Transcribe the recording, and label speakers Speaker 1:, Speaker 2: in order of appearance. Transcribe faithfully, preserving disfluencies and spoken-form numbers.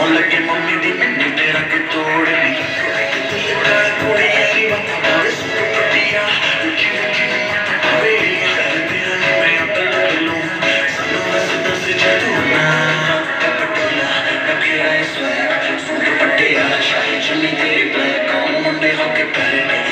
Speaker 1: लगे मम्मी दी मिन्नी तेरा के तोड़ दी कुड़ी ऐसी बात मारे सुख पटिया रुकी रुकी आवे कर दिया नी मैं अकल लूं सानू दस दस जदूना पटोला रखे आए स्वैग सूट पटिया शाही चुन्नी तेरी ब्लैक ऑन मुंडे होके पहले